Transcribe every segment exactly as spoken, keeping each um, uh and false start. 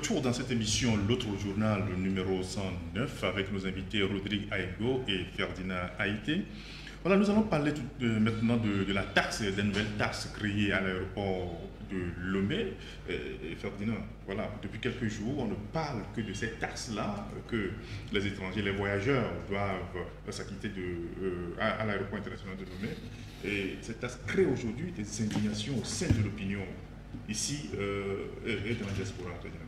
retour dans cette émission L'autre journal numéro cent neuf avec nos invités Rodrigue Aïgo et Ferdinand Haïté. Voilà, nous allons parler tout, euh, maintenant de, de la taxe, des nouvelles taxes créées à l'aéroport de Lomé. Et, et Ferdinand, voilà, depuis quelques jours, on ne parle que de ces taxes-là que les étrangers, les voyageurs doivent s'acquitter de, euh, à, à l'aéroport international de Lomé. Et cette taxe crée aujourd'hui des indignations au sein de l'opinion ici euh, et dans la diaspora.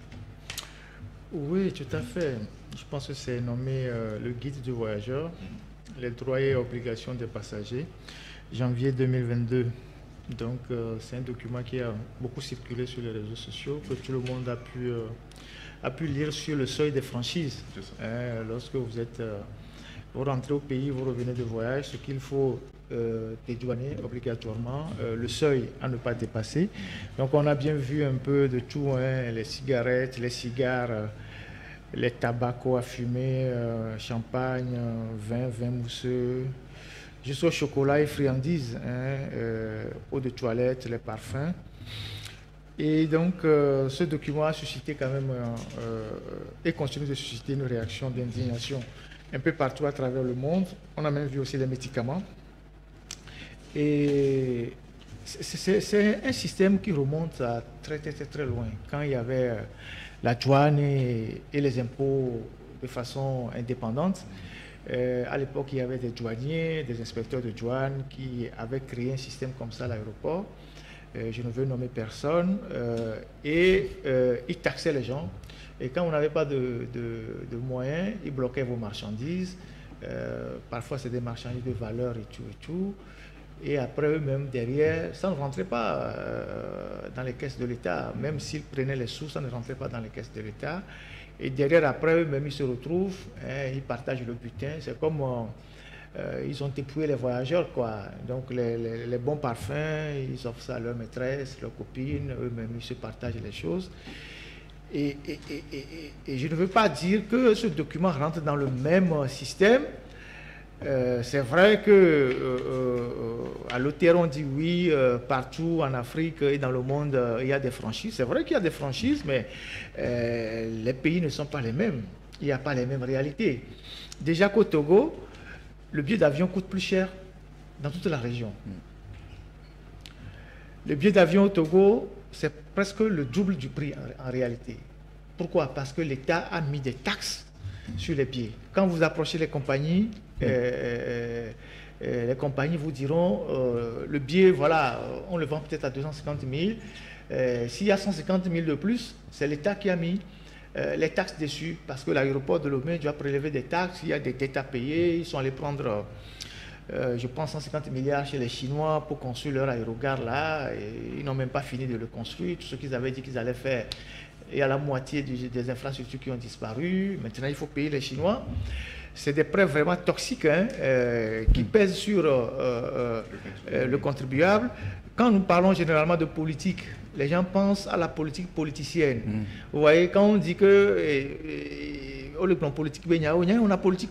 Oui, tout à fait. Je pense que c'est nommé euh, le guide du voyageur, les droits et obligations des passagers, janvier deux mille vingt-deux. Donc, euh, c'est un document qui a beaucoup circulé sur les réseaux sociaux, que tout le monde a pu, euh, a pu lire sur le seuil des franchises. Hein, lorsque vous êtes, euh, vous rentrez au pays, vous revenez de voyage, ce qu'il faut euh, dédouaner obligatoirement, euh, le seuil à ne pas dépasser. Donc, on a bien vu un peu de tout, hein, les cigarettes, les cigares, euh, les tabacs à fumer, euh, champagne, euh, vin, vin mousseux, jusqu'au chocolat et friandises, hein, euh, eau de toilette, les parfums. Et donc, euh, ce document a suscité quand même, euh, euh, et continue de susciter une réaction d'indignation un peu partout à travers le monde. On a même vu aussi les médicaments. Et c'est un système qui remonte à très, très, très, très loin. Quand il y avait la douane et, et les impôts de façon indépendante, euh, à l'époque, il y avait des douaniers, des inspecteurs de douane qui avaient créé un système comme ça à l'aéroport. Euh, je ne veux nommer personne. Euh, et euh, ils taxaient les gens. Et quand on n'avait pas de, de, de moyens, ils bloquaient vos marchandises. Euh, parfois, c'est des marchandises de valeur et tout et tout. Et après eux-mêmes, derrière, ça ne rentrait pas euh, dans les caisses de l'État. Même s'ils prenaient les sous, ça ne rentrait pas dans les caisses de l'État. Et derrière, après eux-mêmes, ils se retrouvent, hein, ils partagent le butin. C'est comme euh, ils ont dépouillé les voyageurs, quoi. Donc les, les, les bons parfums, ils offrent ça à leur maîtresse, leurs copines, eux-mêmes, ils se partagent les choses. Et, et, et, et, et je ne veux pas dire que ce document rentre dans le même système. Euh, c'est vrai que euh, euh, à l'O T R on dit oui, euh, partout en Afrique et dans le monde euh, il y a des franchises. C'est vrai qu'il y a des franchises, mais euh, les pays ne sont pas les mêmes. Il n'y a pas les mêmes réalités. Déjà qu'au Togo, le billet d'avion coûte plus cher dans toute la région. Le billet d'avion au Togo, c'est presque le double du prix en, en réalité. Pourquoi? Parce que l'État a mis des taxes sur les billets. Quand vous approchez les compagnies, euh, euh, les compagnies vous diront euh, le billet, voilà, on le vend peut-être à deux cent cinquante mille. Euh, S'il y a cent cinquante mille de plus, c'est l'État qui a mis euh, les taxes dessus, parce que l'aéroport de Lomé doit prélever des taxes, il y a des dettes à payer, ils sont allés prendre, euh, je pense, cent cinquante milliards chez les Chinois pour construire leur aérogare là, et ils n'ont même pas fini de le construire. Tout ce qu'ils avaient dit qu'ils allaient faire, et à la moitié du, des infrastructures qui ont disparu. Maintenant, il faut payer les Chinois. C'est des prêts vraiment toxiques, hein, euh, qui pèsent sur euh, euh, euh, le contribuable. Quand nous parlons généralement de politique, les gens pensent à la politique politicienne. Mm. Vous voyez, quand on dit que au le plan politique, on a politique,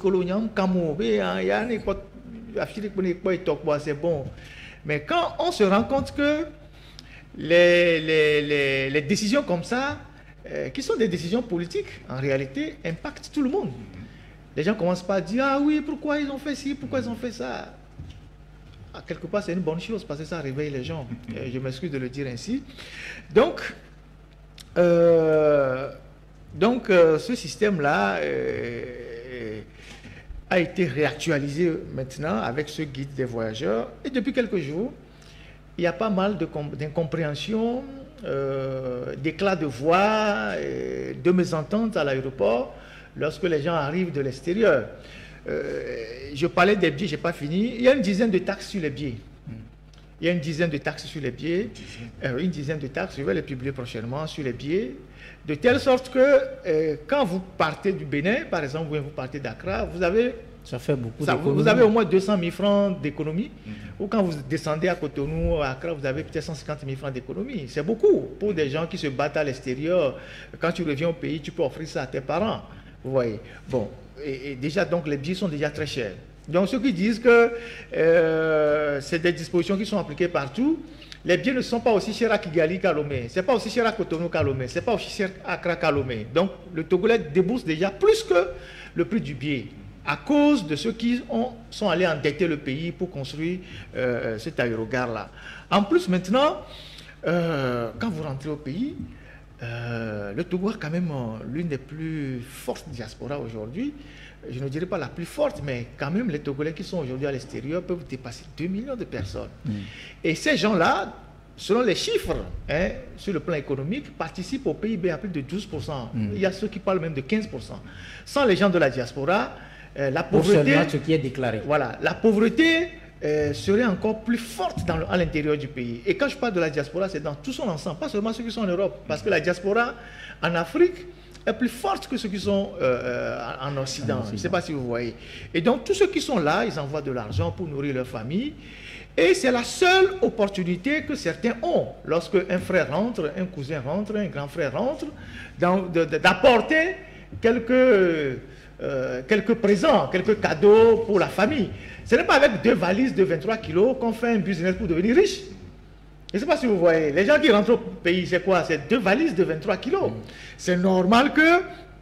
c'est bon. Mais quand on se rend compte que les, les, les, les décisions comme ça, euh, qui sont des décisions politiques, en réalité, impactent tout le monde. Les gens commencent pas à dire « Ah oui, pourquoi ils ont fait ci, pourquoi ils ont fait ça ?» ah, quelque part, c'est une bonne chose parce que ça réveille les gens. Et je m'excuse de le dire ainsi. Donc, euh, donc euh, ce système-là euh, a été réactualisé maintenant avec ce guide des voyageurs. Et depuis quelques jours, il y a pas mal d'incompréhension, euh, d'éclats de voix, euh, de mésententes à l'aéroport lorsque les gens arrivent de l'extérieur. Euh, je parlais des billets, je n'ai pas fini. Il y a une dizaine de taxes sur les billets. Il y a une dizaine de taxes sur les billets. Euh, une dizaine de taxes, je vais les publier prochainement, sur les billets. De telle sorte que euh, quand vous partez du Bénin, par exemple, ou vous partez d'Accra, vous avez... Ça fait beaucoup ça, vous, vous avez au moins deux cent mille francs d'économie. Mm-hmm. Ou quand vous descendez à Cotonou, à Accra, vous avez peut-être cent cinquante mille francs d'économie. C'est beaucoup pour des gens qui se battent à l'extérieur. Quand tu reviens au pays, tu peux offrir ça à tes parents. Vous voyez. Bon, et, et déjà, donc, les billets sont déjà très chers. Donc, ceux qui disent que euh, c'est des dispositions qui sont appliquées partout, les biens ne sont pas aussi chers à Kigali qu'à Lomé, ce n'est pas aussi cher à Cotonou qu'à Lomé, ce n'est pas aussi cher à Accra qu'à Lomé. Donc le Togolais débourse déjà plus que le prix du billet, à cause de ceux qui ont, sont allés endetter le pays pour construire euh, cet aérogare-là. En plus, maintenant, euh, quand vous rentrez au pays, euh, le Togo a quand même euh, l'une des plus fortes diasporas aujourd'hui. Je ne dirais pas la plus forte, mais quand même, les Togolais qui sont aujourd'hui à l'extérieur peuvent dépasser deux millions de personnes. Mm. Et ces gens-là, selon les chiffres, hein, sur le plan économique, participent au P I B à plus de douze pour cent. Mm. Il y a ceux qui parlent même de quinze pour cent. Sans les gens de la diaspora, euh, la pauvreté... Pour ce qui est déclaré. Voilà, la pauvreté euh, serait encore plus forte dans le, à l'intérieur du pays. Et quand je parle de la diaspora, c'est dans tout son ensemble, pas seulement ceux qui sont en Europe. Parce que la diaspora en Afrique est plus forte que ceux qui sont euh, en Occident. Je ne sais pas si vous voyez. Et donc, tous ceux qui sont là, ils envoient de l'argent pour nourrir leur famille. Et c'est la seule opportunité que certains ont, lorsque un frère rentre, un cousin rentre, un grand frère rentre, d'apporter quelques, euh, quelques présents, quelques cadeaux pour la famille. Ce n'est pas avec deux valises de vingt-trois kilos qu'on fait un business pour devenir riche. Je ne sais pas si vous voyez, les gens qui rentrent au pays, c'est quoi? C'est deux valises de vingt-trois kilos. Mm. C'est normal que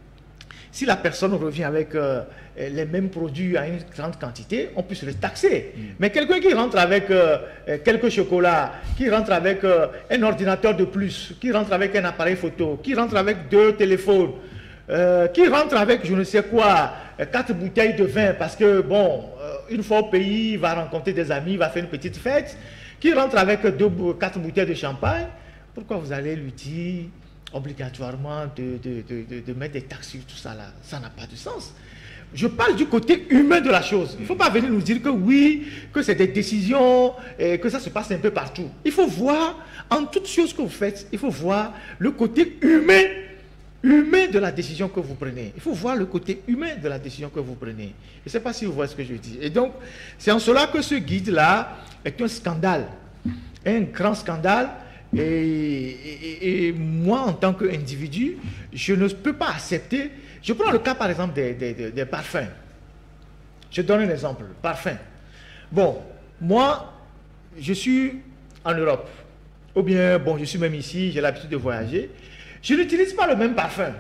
si la personne revient avec euh, les mêmes produits à une grande quantité, on puisse les taxer. Mm. Mais quelqu'un qui rentre avec euh, quelques chocolats, qui rentre avec euh, un ordinateur de plus, qui rentre avec un appareil photo, qui rentre avec deux téléphones, euh, qui rentre avec je ne sais quoi, quatre bouteilles de vin, parce que bon, euh, une fois au pays, il va rencontrer des amis, il va faire une petite fête, qui rentre avec deux, quatre bouteilles de champagne, pourquoi vous allez lui dire obligatoirement de, de, de, de, de mettre des taxes sur tout ça là? Ça n'a pas de sens. Je parle du côté humain de la chose. Il ne faut pas venir nous dire que oui, que c'est des décisions, et que ça se passe un peu partout. Il faut voir, en toute chose que vous faites, il faut voir le côté humain, humain de la décision que vous prenez. Il faut voir le côté humain de la décision que vous prenez. Je ne sais pas si vous voyez ce que je dis. Et donc, c'est en cela que ce guide-là est un scandale, un grand scandale. Et, et, et moi, en tant qu'individu, je ne peux pas accepter. Je prends le cas, par exemple, des, des, des, des parfums. Je donne un exemple, parfum. Bon, moi, je suis en Europe. Ou bien, bon, je suis même ici, j'ai l'habitude de voyager. Je n'utilise pas le même parfum.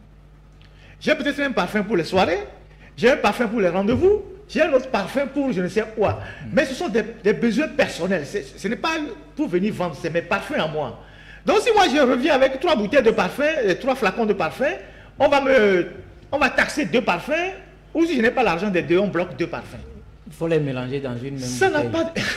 J'ai peut-être un parfum pour les soirées, j'ai un parfum pour les rendez-vous, j'ai un autre parfum pour je ne sais quoi. Mais ce sont des, des besoins personnels. Ce n'est pas pour venir vendre, c'est mes parfums à moi. Donc si moi je reviens avec trois bouteilles de parfum, et trois flacons de parfum, on va me, on va taxer deux parfums, ou si je n'ai pas l'argent des deux, on bloque deux parfums. Il faut les mélanger dans une même Ça n'a pas de...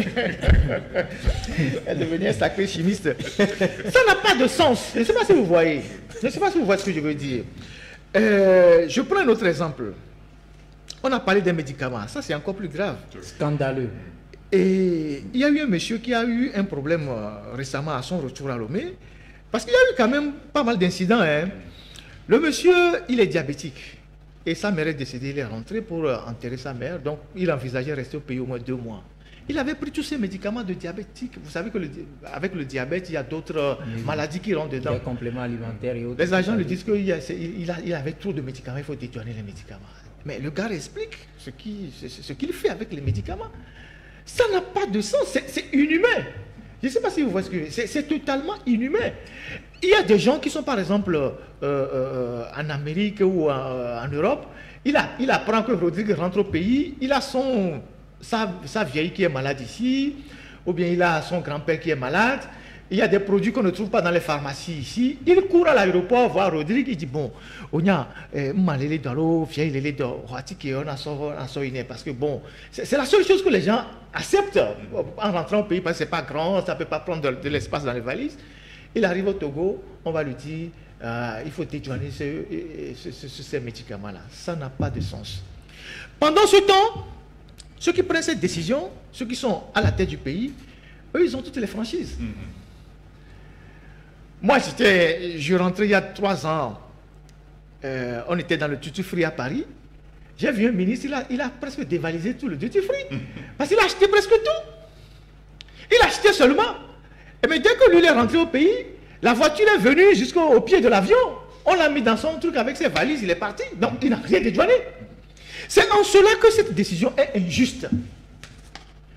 Elle devenait un sacré chimiste. Ça n'a pas de sens. Je ne sais pas si vous voyez. Je ne sais pas si vous voyez ce que je veux dire. Euh, je prends un autre exemple. On a parlé des médicaments. Ça, c'est encore plus grave. Scandaleux. Et il y a eu un monsieur qui a eu un problème euh, récemment à son retour à Lomé. Parce qu'il y a eu quand même pas mal d'incidents. Hein. Le monsieur, il est diabétique. Et sa mère est décédée, il est rentré pour euh, enterrer sa mère. Donc, il envisageait rester au pays au moins deux mois. Il avait pris tous ces médicaments de diabétique. Vous savez qu'avec le, le diabète, il y a d'autres euh, oui, maladies qui rentrent dedans. Des compléments alimentaires et autres. Les agents lui disent qu'il il, il, il avait trop de médicaments, il faut détourner les médicaments. Mais le gars explique ce qu'il ce qu'il fait avec les médicaments. Ça n'a pas de sens, c'est inhumain. Je ne sais pas si vous voyez ce que c'est. C'est totalement inhumain. Il y a des gens qui sont par exemple euh, euh, en Amérique ou en, en Europe. Il, a, il apprend que Rodrigue rentre au pays. Il a son, sa, sa vieille qui est malade ici. Ou bien il a son grand-père qui est malade. Il y a des produits qu'on ne trouve pas dans les pharmacies ici. Il court à l'aéroport voir Rodrigue. Il dit bon, on a malélé dans l'eau, fier il est dans on a son parce que bon, c'est la seule chose que les gens acceptent en rentrant au pays parce que c'est pas grand, ça peut pas prendre de, de l'espace dans les valises. Il arrive au Togo, on va lui dire euh, il faut détourner ce, ce, ce, ce, ces médicaments-là. Ça n'a pas de sens. Pendant ce temps, ceux qui prennent cette décision, ceux qui sont à la tête du pays, eux, ils ont toutes les franchises. Mm-hmm. Moi, je rentrais il y a trois ans, euh, on était dans le duty free à Paris. J'ai vu un ministre, il a, il a presque dévalisé tout le duty free. Parce qu'il a acheté presque tout. Il a acheté seulement. Et mais dès que lui est rentré au pays, la voiture est venue jusqu'au pied de l'avion. On l'a mis dans son truc avec ses valises, il est parti. Donc il n'a rien dédouané. C'est en cela que cette décision est injuste.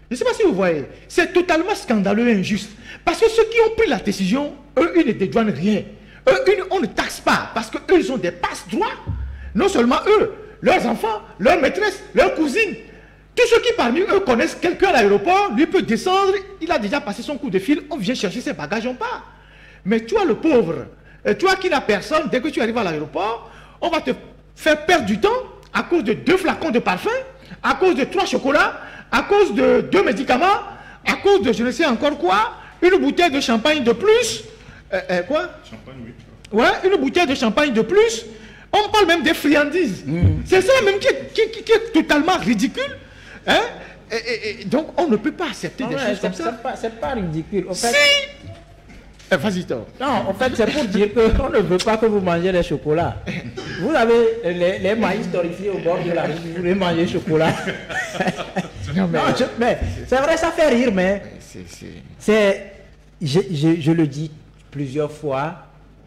Je ne sais pas si vous voyez. C'est totalement scandaleux et injuste. Parce que ceux qui ont pris la décision, eux, ils ne dédouanent rien. Eux, ils, on ne taxe pas. Parce qu'eux, ils ont des passe-droits. Non seulement eux, leurs enfants, leurs maîtresses, leurs cousines. Tous ceux qui parmi eux connaissent quelqu'un à l'aéroport, lui peut descendre, il a déjà passé son coup de fil, on vient chercher ses bagages, on part. Mais toi le pauvre, toi qui n'as personne, dès que tu arrives à l'aéroport, on va te faire perdre du temps à cause de deux flacons de parfum, à cause de trois chocolats, à cause de deux médicaments, à cause de je ne sais encore quoi, une bouteille de champagne de plus, euh, euh, quoi Champagne, oui. Ouais, une bouteille de champagne de plus, on parle même des friandises. Mmh. C'est ça même qui est, qui, qui, qui est totalement ridicule. Hein? Et, et, et, donc on ne peut pas accepter non, des ouais, choses comme ça. C'est pas, pas ridicule. En fait, si eh, vas-y, toi. Non, en fait, c'est pour dire qu'on ne veut pas que vous mangez les chocolats. Vous avez les, les maïs torréfiés au bord de la rue, vous voulez manger chocolat. Non, mais, mais c'est vrai, ça fait rire, mais c'est, je, je, je le dis plusieurs fois.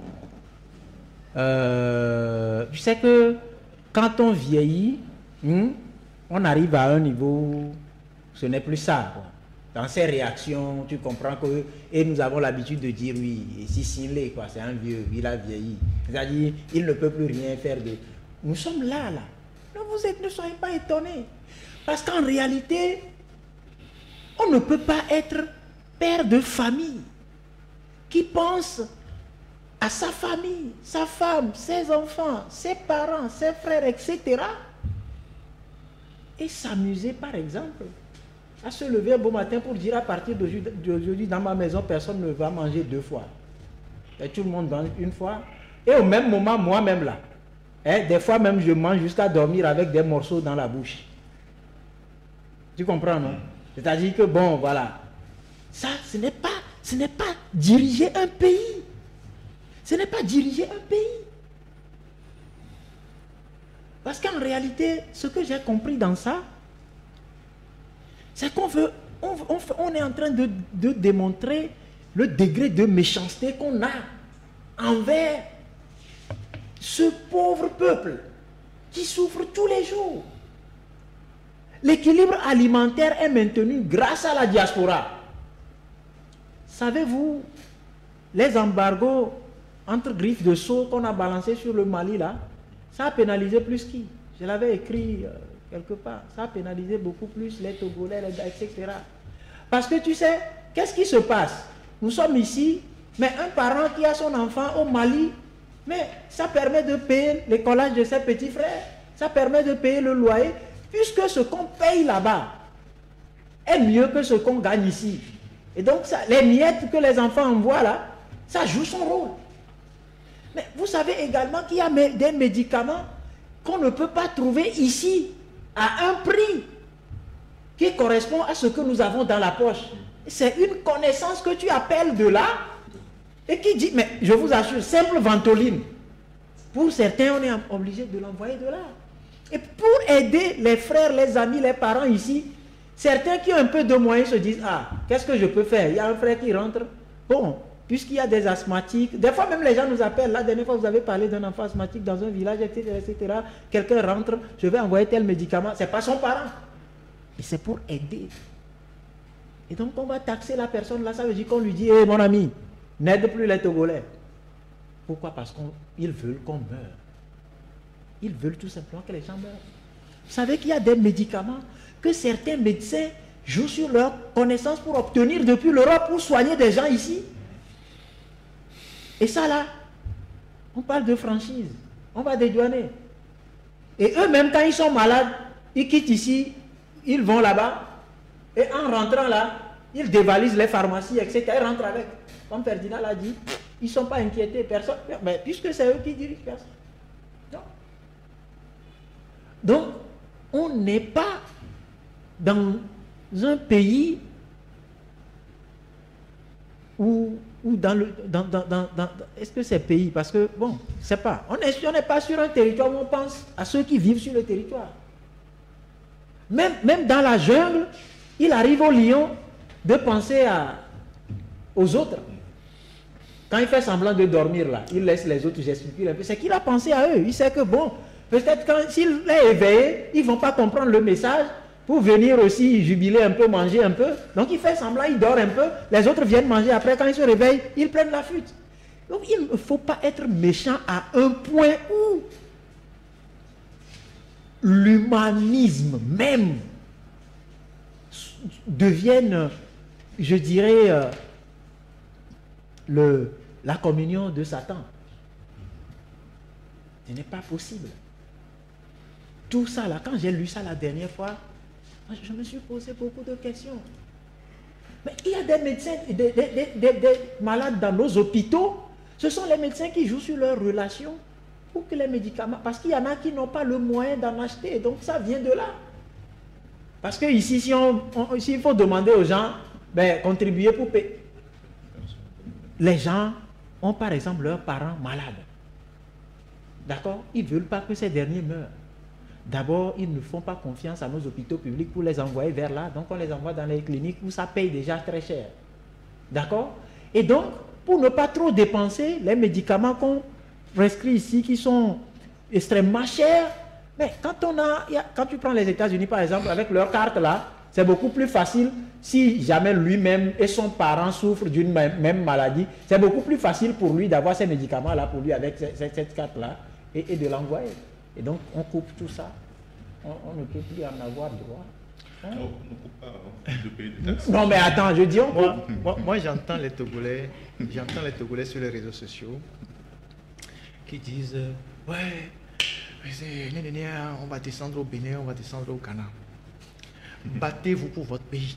Euh, tu sais que quand on vieillit, hmm, on arrive à un niveau, ce n'est plus ça, quoi. Dans ses réactions, tu comprends que, et nous avons l'habitude de dire oui, si Sinlé, quoi, c'est un vieux, il a vieilli. C'est-à-dire, il ne peut plus rien faire de. Nous sommes là, là. Ne vous êtes, ne soyez pas étonnés. Parce qu'en réalité, on ne peut pas être père de famille qui pense à sa famille, sa femme, ses enfants, ses parents, ses frères, et cetera. Et s'amuser, par exemple, à se lever un beau matin pour dire à partir d'aujourd'hui, dans ma maison, personne ne va manger deux fois. Et tout le monde mange une fois. Et au même moment, moi-même là, hein, des fois même, je mange jusqu'à dormir avec des morceaux dans la bouche. Tu comprends, non? C'est-à-dire que, bon, voilà. Ça, ce n'est pas, ce n'est pas diriger un pays. Ce n'est pas diriger un pays. Parce qu'en réalité, ce que j'ai compris dans ça, c'est qu'on veut, on, on, on est en train de, de démontrer le degré de méchanceté qu'on a envers ce pauvre peuple qui souffre tous les jours. L'équilibre alimentaire est maintenu grâce à la diaspora. Savez-vous, les embargos entre griffes de sceau qu'on a balancés sur le Mali là, ça a pénalisé plus qui? Je l'avais écrit euh, quelque part. Ça a pénalisé beaucoup plus les Togolais, les, et cetera. Parce que tu sais, qu'est-ce qui se passe? Nous sommes ici, mais un parent qui a son enfant au Mali, mais ça permet de payer l'écolage de ses petits frères, ça permet de payer le loyer, puisque ce qu'on paye là-bas est mieux que ce qu'on gagne ici. Et donc, ça, les miettes que les enfants envoient là, ça joue son rôle. Mais vous savez également qu'il y a des médicaments qu'on ne peut pas trouver ici à un prix qui correspond à ce que nous avons dans la poche. C'est une connaissance que tu appelles de là et qui dit, mais je vous assure, simple ventoline. Pour certains, on est obligé de l'envoyer de là. Et pour aider les frères, les amis, les parents ici, certains qui ont un peu de moyens se disent, ah, qu'est-ce que je peux faire? Il y a un frère qui rentre, bon, puisqu'il y a des asthmatiques, des fois même les gens nous appellent, la dernière fois vous avez parlé d'un enfant asthmatique dans un village, et cetera, et cetera. Quelqu'un rentre, je vais envoyer tel médicament, c'est pas son parent. Et c'est pour aider. Et donc on va taxer la personne là, ça veut dire qu'on lui dit, hé hey, mon ami, n'aide plus les Togolais. Pourquoi? Parce qu'ils veulent qu'on meure. Ils veulent tout simplement que les gens meurent. Vous savez qu'il y a des médicaments que certains médecins jouent sur leur connaissance pour obtenir depuis l'Europe pour soigner des gens ici. Et ça là, on parle de franchise, on va dédouaner. Et eux-mêmes, quand ils sont malades, ils quittent ici, ils vont là-bas, et en rentrant là, ils dévalisent les pharmacies, et cetera. Ils rentrent avec. Comme Ferdinand l'a dit, ils ne sont pas inquiétés, personne. Mais puisque c'est eux qui dirigent, personne. Non. Donc, on n'est pas dans un pays où, où dans le... Dans, dans, dans, dans, est-ce que c'est pays? Parce que, bon, c'est pas. On n'est pas sur un territoire où on pense à ceux qui vivent sur le territoire. Même, même dans la jungle, il arrive au lion de penser à, aux autres. Quand il fait semblant de dormir là, il laisse les autres gesticuler un peu. C'est qu'il a pensé à eux. Il sait que bon, peut-être quand s'il est éveillé, ils ne vont pas comprendre le message. pour venir aussi jubiler un peu, manger un peu. Donc il fait semblant, il dort un peu. Les autres viennent manger. Après, quand ils se réveillent, ils prennent la fuite. Donc il ne faut pas être méchant à un point où l'humanisme même devienne, je dirais, euh, le, la communion de Satan. Ce n'est pas possible. Tout ça là, quand j'ai lu ça la dernière fois, je me suis posé beaucoup de questions. Mais il y a des médecins, des, des, des, des, des malades dans nos hôpitaux, ce sont les médecins qui jouent sur leurs relations pour que les médicaments, parce qu'il y en a qui n'ont pas le moyen d'en acheter, donc ça vient de là. Parce que ici, si on, on, ici, il faut demander aux gens, ben, contribuer pour payer. Les gens ont par exemple leurs parents malades. D'accord? Ils ne veulent pas que ces derniers meurent. D'abord, ils ne font pas confiance à nos hôpitaux publics pour les envoyer vers là. Donc, on les envoie dans les cliniques où ça paye déjà très cher. D'accord? Et donc, pour ne pas trop dépenser, les médicaments qu'on prescrit ici, qui sont extrêmement chers, mais quand on a, quand tu prends les États-Unis, par exemple, avec leur carte là, c'est beaucoup plus facile, si jamais lui-même et son parent souffrent d'une même maladie, c'est beaucoup plus facile pour lui d'avoir ces médicaments-là pour lui avec cette, cette carte-là et, et de l'envoyer. Et donc, on coupe tout ça. On, on ne peut plus en avoir droit. Hein? Non, on ne coupe pas de payer des taxes. Non, mais attends, je dis on Moi, coupe. moi, moi, j'entends les Togolais, j'entends les Togolais sur les réseaux sociaux qui disent euh, ouais, mais c'est, gna, gna, gna, on va descendre au Bénin, on va descendre au Ghana. Battez-vous pour votre pays.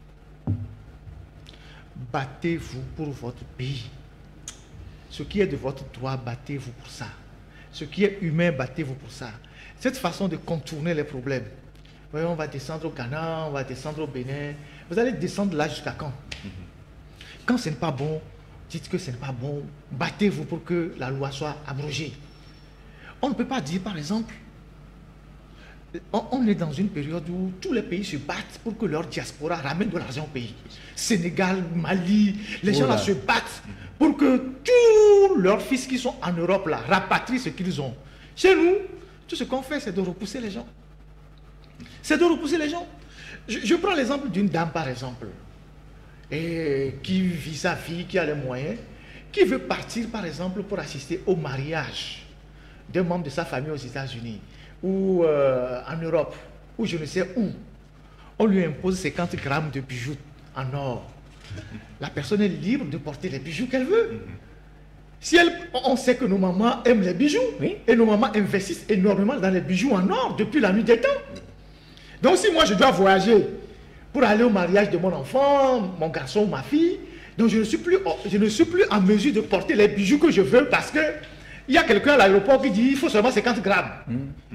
Battez-vous pour votre pays. Ce qui est de votre droit, battez-vous pour ça. Ce qui est humain, battez-vous pour ça. Cette façon de contourner les problèmes. Ouais, on va descendre au Ghana, on va descendre au Bénin. Vous allez descendre là jusqu'à quand? Quand ce n'est pas bon, dites que ce n'est pas bon. Battez-vous pour que la loi soit abrogée. On ne peut pas dire, par exemple, on, on est dans une période où tous les pays se battent pour que leur diaspora ramène de l'argent au pays. Sénégal, Mali, les gens là se battent pour que tous leurs fils qui sont en Europe là rapatrient ce qu'ils ont. Chez nous, tout ce qu'on fait, c'est de repousser les gens. C'est de repousser les gens. Je, je prends l'exemple d'une dame, par exemple, et qui vit sa vie, qui a les moyens, qui veut partir, par exemple, pour assister au mariage d'un membre de sa famille aux États-Unis, ou euh, en Europe, ou je ne sais où. On lui impose cinquante grammes de bijoux en or. La personne est libre de porter les bijoux qu'elle veut. Si elle, on sait que nos mamans aiment les bijoux, oui, et nos mamans investissent énormément dans les bijoux en or depuis la nuit des temps. Donc si moi je dois voyager pour aller au mariage de mon enfant, mon garçon ou ma fille, donc je ne suis plus, je ne suis plus en mesure de porter les bijoux que je veux parce que il y a quelqu'un à l'aéroport qui dit il faut seulement cinquante grammes. Mm.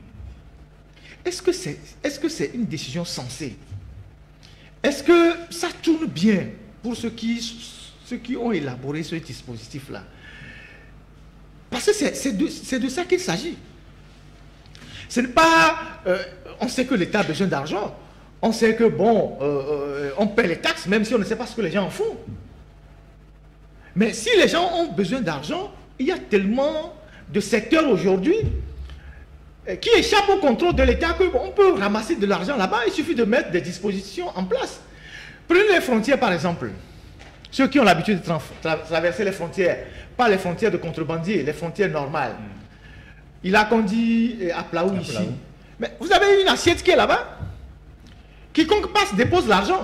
Est-ce que c'est, est-ce que c'est une décision sensée? Est-ce que ça tourne bien pour ceux qui, ceux qui ont élaboré ce dispositif-là? Parce que c'est, c'est, de, c'est de ça qu'il s'agit. Ce n'est pas... Euh, on sait que l'État a besoin d'argent. On sait que, bon, euh, euh, on paie les taxes, même si on ne sait pas ce que les gens en font. Mais si les gens ont besoin d'argent, il y a tellement de secteurs aujourd'hui euh, qui échappent au contrôle de l'État qu'on bon, peut ramasser de l'argent là-bas. Il suffit de mettre des dispositions en place. Prenez les frontières, par exemple. Ceux qui ont l'habitude de tra tra traverser les frontières, pas les frontières de contrebandiers, les frontières normales. Mm. Il a qu'on dit à Plaou ici. Plaou. Mais vous avez une assiette qui est là-bas. Quiconque passe dépose l'argent.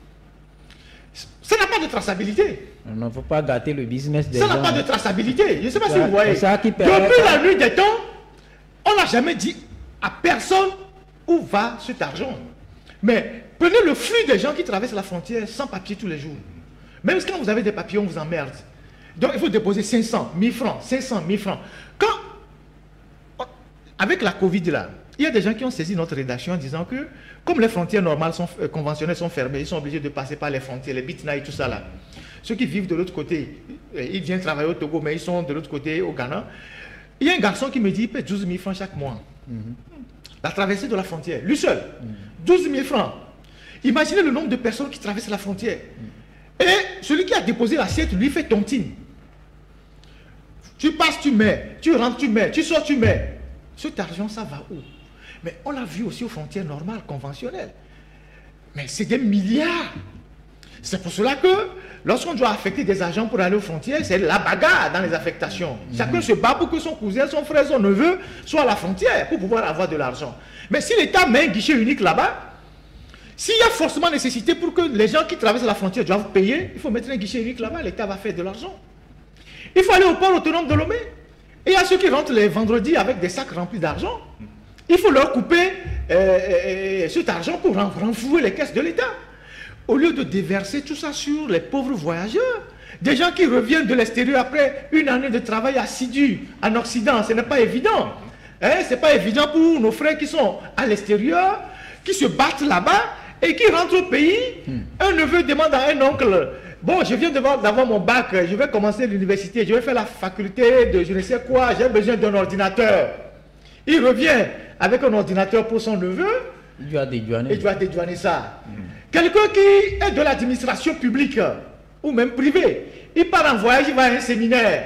Ça n'a pas de traçabilité. On ne faut pas gâter le business des Ça gens. n'a pas de traçabilité. Je ne sais pas ça, si vous voyez. Ça qui Depuis la nuit des temps, on n'a jamais dit à personne où va cet argent. Mais prenez le flux des gens qui traversent la frontière sans papier tous les jours. Même quand vous avez des papiers, on vous emmerde. Donc il faut déposer cinq cents, mille francs, cinq cents, mille francs. Quand, avec la Covid là, il y a des gens qui ont saisi notre rédaction en disant que, comme les frontières normales sont, euh, conventionnelles sont fermées, ils sont obligés de passer par les frontières, les bitna et tout ça là. Ceux qui vivent de l'autre côté, ils viennent travailler au Togo, mais ils sont de l'autre côté au Ghana. Il y a un garçon qui me dit, il paie douze mille francs chaque mois. Mm-hmm. La traversée de la frontière, lui seul, mm-hmm. douze mille francs. Imaginez le nombre de personnes qui traversent la frontière. Mm-hmm. Et celui qui a déposé l'assiette, lui fait tontine. Tu passes, tu mets, tu rentres, tu mets, tu sors, tu mets. Cet argent, ça va où? Mais on l'a vu aussi aux frontières normales, conventionnelles. Mais c'est des milliards. C'est pour cela que lorsqu'on doit affecter des agents pour aller aux frontières, c'est la bagarre dans les affectations. Chacun se bat pour que son cousin, son frère, son neveu soient à la frontière pour pouvoir avoir de l'argent. Mais si l'État met un guichet unique là-bas, s'il y a forcément nécessité pour que les gens qui traversent la frontière doivent payer, il faut mettre un guichet unique là-bas, l'État va faire de l'argent. Il faut aller au port autonome de Lomé. Et il y a ceux qui rentrent les vendredis avec des sacs remplis d'argent. Il faut leur couper euh, euh, cet argent pour renflouer les caisses de l'État. Au lieu de déverser tout ça sur les pauvres voyageurs, des gens qui reviennent de l'extérieur après une année de travail assidu en Occident, ce n'est pas évident. Hein, ce n'est pas évident pour nos frères qui sont à l'extérieur, qui se battent là-bas et qui rentrent au pays. Hmm. Un neveu demande à un oncle, bon, je viens d'avoir mon bac, je vais commencer l'université, je vais faire la faculté de je ne sais quoi, j'ai besoin d'un ordinateur. Il revient avec un ordinateur pour son neveu, il doit dédouaner, il doit dédouaner ça. Hmm. Quelqu'un qui est de l'administration publique ou même privée, il part en voyage, il va à un séminaire,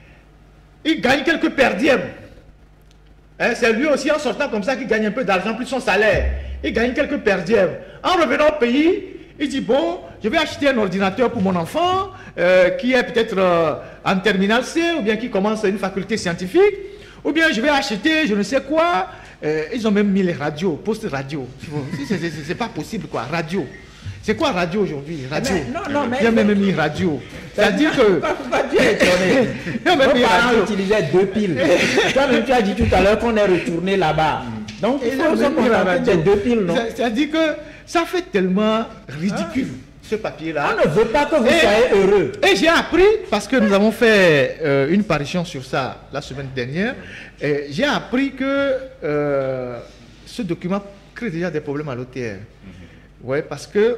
il gagne quelques perdièmes. Hein, c'est lui aussi en sortant comme ça qu'il gagne un peu d'argent plus son salaire. Il gagne quelques perdièmes. En revenant au pays, il dit bon, je vais acheter un ordinateur pour mon enfant euh, qui est peut-être euh, en terminale C ou bien qui commence une faculté scientifique, ou bien je vais acheter je ne sais quoi. Euh, ils ont même mis les radios, poste radio. C'est pas possible quoi, radio. C'est quoi radio aujourd'hui? Radio. Mais non, non, mais il y a même mis radio. C'est-à-dire que... Pourquoi tu es étonné? Nos parents utilisaient deux piles. Toi-même, tu as dit tout à l'heure qu'on est retourné là-bas. Donc, il faut se contenter des deux piles, non? C'est-à-dire que ça fait tellement ridicule, ah. ce papier-là. On ne veut pas que vous et, soyez heureux. Et j'ai appris, parce que nous avons fait euh, une parution sur ça la semaine dernière, j'ai appris que euh, ce document crée déjà des problèmes à l'O T R. Mm-hmm. Oui, parce que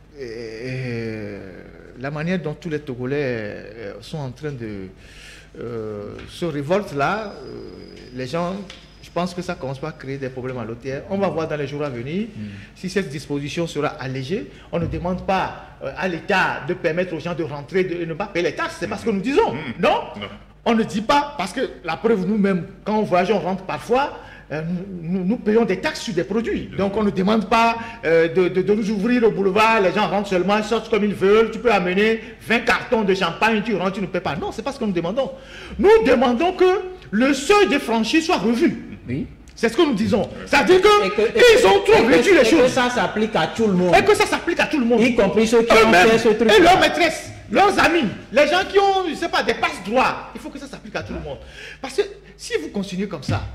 euh, la manière dont tous les Togolais euh, sont en train de euh, se révolter là, euh, les gens, je pense que ça commence pas à créer des problèmes à l'O T R. On va voir dans les jours à venir mm. si cette disposition sera allégée. On ne demande pas euh, à l'État de permettre aux gens de rentrer et de ne pas payer les taxes, c'est mm. parce que nous disons. Mm. Non, non, on ne dit pas, parce que la preuve, nous-mêmes, quand on voyage, on rentre parfois, Euh, nous, nous payons des taxes sur des produits. Donc on ne demande pas euh, de, de, de nous ouvrir au boulevard, les gens rentrent seulement, ils sortent comme ils veulent, tu peux amener vingt cartons de champagne, tu rentres, tu ne paies pas. Non, c'est pas ce que nous demandons. Nous demandons que le seuil de franchise soit revu. Oui. C'est ce que nous disons. C'est-à-dire qu'ils ont trop réduit les choses. Et que ça s'applique à tout le monde. Et que ça s'applique à tout le monde. Y compris ceux qui ont fait ce truc. Et leurs maîtresses, leurs amis, les gens qui ont, je sais pas, des passe-droits. Il faut que ça s'applique à tout le monde. Parce que si vous continuez comme ça,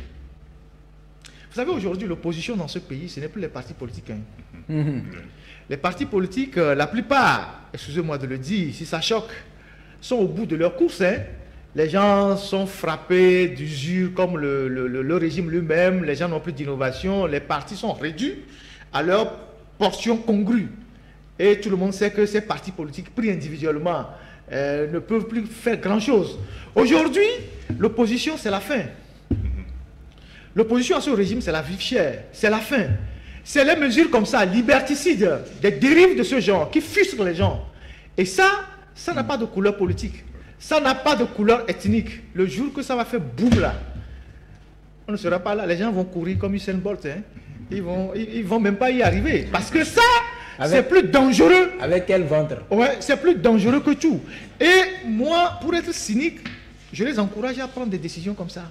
vous savez, aujourd'hui, l'opposition dans ce pays, ce n'est plus les partis politiques. Hein. Mm-hmm. Les partis politiques, euh, la plupart, excusez-moi de le dire, si ça choque, sont au bout de leur course. Hein. Les gens sont frappés d'usure comme le, le, le, le régime lui-même. Les gens n'ont plus d'innovation. Les partis sont réduits à leur portion congrue. Et tout le monde sait que ces partis politiques, pris individuellement, euh, ne peuvent plus faire grand-chose. Aujourd'hui, l'opposition, c'est la fin. L'opposition à ce régime, c'est la vie chère, c'est la faim. C'est les mesures comme ça, liberticides, des dérives de ce genre, qui frustrent les gens. Et ça, ça n'a pas de couleur politique. Ça n'a pas de couleur ethnique. Le jour que ça va faire boum là, on ne sera pas là. Les gens vont courir comme Usain Bolt. Hein. Ils vont, ils, ils vont même pas y arriver. Parce que ça, c'est plus dangereux. Avec quel ventre? Ouais, c'est plus dangereux que tout. Et moi, pour être cynique, je les encourage à prendre des décisions comme ça.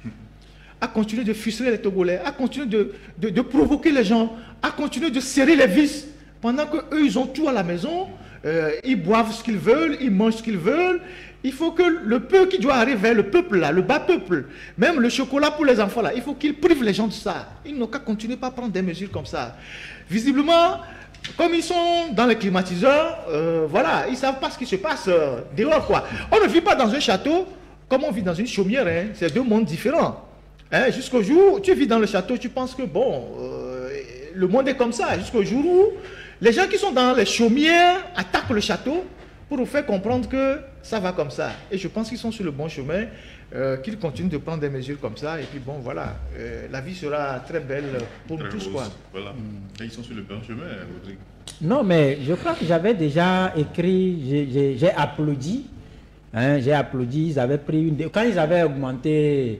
À continuer de frustrer les Togolais, à continuer de, de, de provoquer les gens, à continuer de serrer les vis, pendant qu'eux, ils ont tout à la maison, euh, ils boivent ce qu'ils veulent, ils mangent ce qu'ils veulent. Il faut que le peu qui doit arriver vers le peuple, là, le bas peuple, même le chocolat pour les enfants, là, il faut qu'ils privent les gens de ça. Ils n'ont qu'à continuer pas à prendre des mesures comme ça. Visiblement, comme ils sont dans les climatiseurs, euh, voilà, ils ne savent pas ce qui se passe euh, dehors, quoi. On ne vit pas dans un château comme on vit dans une chaumière, hein. C'est deux mondes différents. Hein, jusqu'au jour où tu vis dans le château, tu penses que bon, euh, le monde est comme ça. Jusqu'au jour où les gens qui sont dans les chaumières attaquent le château pour nous faire comprendre que ça va comme ça. Et je pense qu'ils sont sur le bon chemin, euh, qu'ils continuent de prendre des mesures comme ça. Et puis bon, voilà, euh, la vie sera très belle pour très nous tous. Quoi. Voilà. Mm. Et ils sont sur le bon chemin, Rodrigue. Non, mais je crois que j'avais déjà écrit, j'ai applaudi. Hein, j'ai applaudi, ils avaient pris une... Quand ils avaient augmenté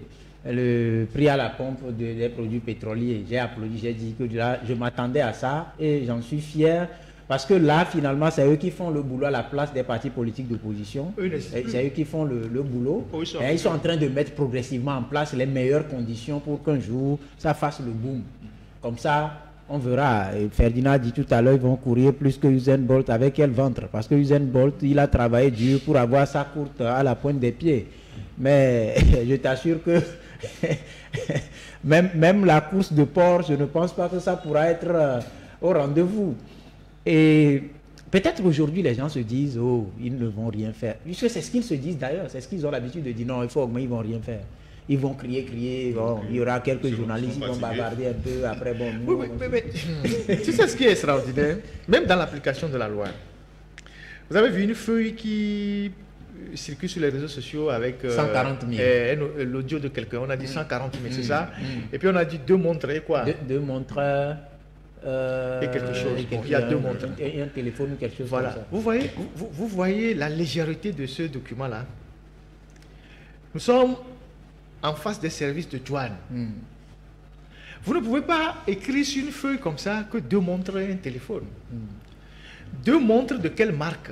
le prix à la pompe de, des produits pétroliers. J'ai applaudi, j'ai dit que là, je m'attendais à ça et j'en suis fier. Parce que là, finalement, c'est eux qui font le boulot à la place des partis politiques d'opposition. C'est eux qui font le, le boulot. Oh, ils, sont et ils sont en train de mettre progressivement en place les meilleures conditions pour qu'un jour, ça fasse le boom. Comme ça, on verra. Et Ferdinand a dit tout à l'heure, ils vont courir plus que Usain Bolt. Avec quel ventre? Parce que Usain Bolt, il a travaillé dur pour avoir sa courte à la pointe des pieds. Mais je t'assure que même, même la course de porc, je ne pense pas que ça pourra être euh, au rendez-vous. Et peut-être aujourd'hui, les gens se disent, oh, ils ne vont rien faire. Puisque c'est ce qu'ils se disent d'ailleurs, c'est ce qu'ils ont l'habitude de dire, non, il faut augmenter, ils ne vont rien faire. Ils vont crier, crier, bon, il y aura quelques journalistes qui vont bavarder un peu, après, bon... Nous, oui, oui, mais, mais, tu sais ce qui est extraordinaire? Même dans l'application de la loi, vous avez vu une feuille qui circule sur les réseaux sociaux avec euh, cent quarante mille. Euh, l'audio de quelqu'un, on a dit cent quarante mille, mmh. c'est ça? Mmh. Et puis on a dit deux montres et quoi? Deux, deux montres... Euh, et quelque chose. Et bon, il y a deux montres. Et un téléphone ou quelque chose voilà. comme ça. Vous voyez, vous, vous voyez la légèreté de ce document-là. Nous sommes en face des services de douane. Mm. Vous ne pouvez pas écrire sur une feuille comme ça que deux montres et un téléphone. Mm. Deux montres de quelle marque?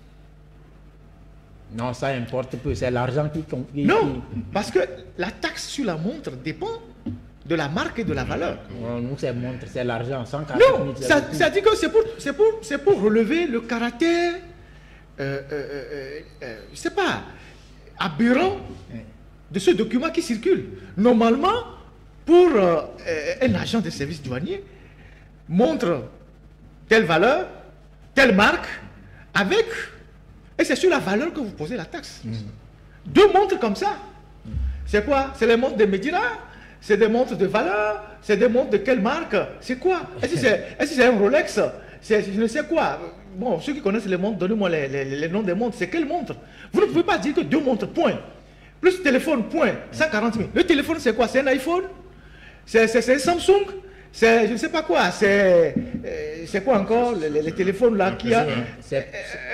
Non, ça importe peu. C'est l'argent qui... qui non, qui... parce que la taxe sur la montre dépend de la marque et de la valeur. Non, nous, c'est montre, c'est l'argent. Non, ça, ça dit que c'est pour, c'est pour, c'est pour relever le caractère, euh, euh, euh, euh, je ne sais pas, aberrant de ce document qui circule. Normalement, pour euh, un agent de service douanier, montre telle valeur, telle marque, avec, et c'est sur la valeur que vous posez la taxe. Mmh. Deux montres comme ça, c'est quoi? C'est les montres de Medina? C'est des montres de valeur? C'est des montres de quelle marque? C'est quoi? Est-ce que c'est est -ce c'est un Rolex? Je ne sais quoi. Bon, ceux qui connaissent les montres, donnez-moi les, les, les noms des montres. C'est quelle montre? Vous ne pouvez pas dire que deux montres, point. Plus téléphone, point. cent quarante mille. Le téléphone, c'est quoi? C'est un iPhone? C'est un Samsung? C'est je ne sais pas quoi. C'est euh, quoi encore les, les téléphones là qui a? C'est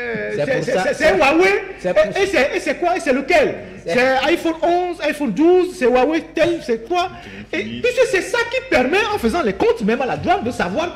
un Huawei. Et c'est quoi? Et c'est lequel? C'est iPhone onze, iPhone douze, c'est Huawei tel, c'est quoi? Et puisque c'est ça qui permet, en faisant les comptes, même à la douane, de savoir que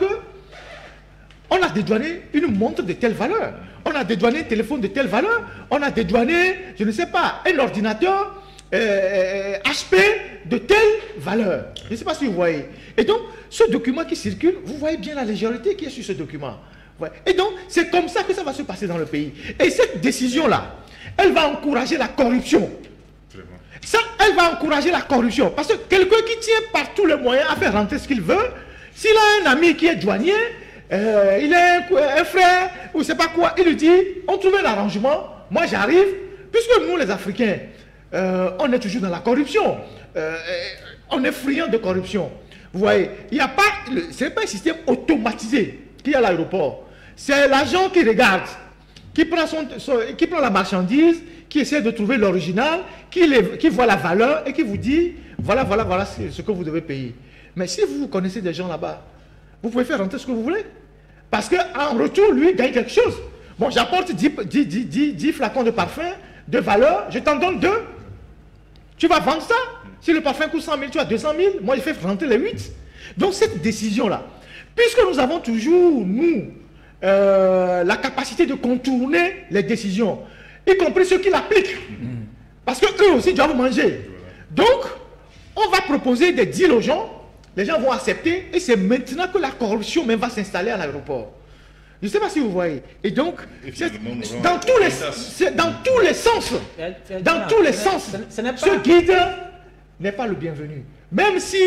on a dédouané une montre de telle valeur, on a dédouané un téléphone de telle valeur, on a dédouané, je ne sais pas, un ordinateur euh, H P de telle valeur. Je ne sais pas si vous voyez. Et donc, ce document qui circule, vous voyez bien la légèreté qui est sur ce document. Ouais. Et donc, c'est comme ça que ça va se passer dans le pays. Et cette décision-là, elle va encourager la corruption. Ça, elle va encourager la corruption. Parce que quelqu'un qui tient par tous les moyens à faire rentrer ce qu'il veut, s'il a un ami qui est douanier, euh, il a un, un frère, ou je ne sais pas quoi, il lui dit, on trouve un arrangement, moi j'arrive, puisque nous les Africains, euh, on est toujours dans la corruption. Euh, on est friand de corruption. Vous voyez, il n'y a pas, ce n'est pas un système automatisé qu'il y a à l'aéroport. C'est l'agent qui regarde, qui prend, son, son, qui prend la marchandise, qui essaie de trouver l'original, qui, qui voit la valeur et qui vous dit, voilà, voilà, voilà ce que vous devez payer. Mais si vous connaissez des gens là-bas, vous pouvez faire rentrer ce que vous voulez. Parce qu'en retour, lui, il gagne quelque chose. Bon, j'apporte dix flacons de parfum de valeur, je t'en donne deux. Tu vas vendre ça. Si le parfum coûte cent mille, tu as deux cent mille. Moi, je fais rentrer les huit. Donc, cette décision-là, puisque nous avons toujours, nous, euh, la capacité de contourner les décisions, y compris ceux qui l'appliquent, parce qu'eux aussi doivent manger. Donc, on va proposer des deals aux gens, les gens vont accepter, et c'est maintenant que la corruption même va s'installer à l'aéroport. Je ne sais pas si vous voyez. Et donc, dans tous, les, dans tous les sens, dans tous les sens, ce guide n'est pas le bienvenu. Même si,